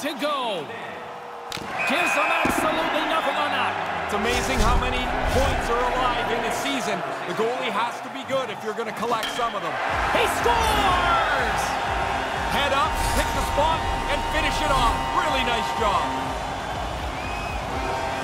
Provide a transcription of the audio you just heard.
to go. Gives them absolutely nothing on that. It's amazing how many points are alive in this season. The goalie has to be good if you're going to collect some of them. He scores! Head up, pick the spot, and finish it off. Really nice job.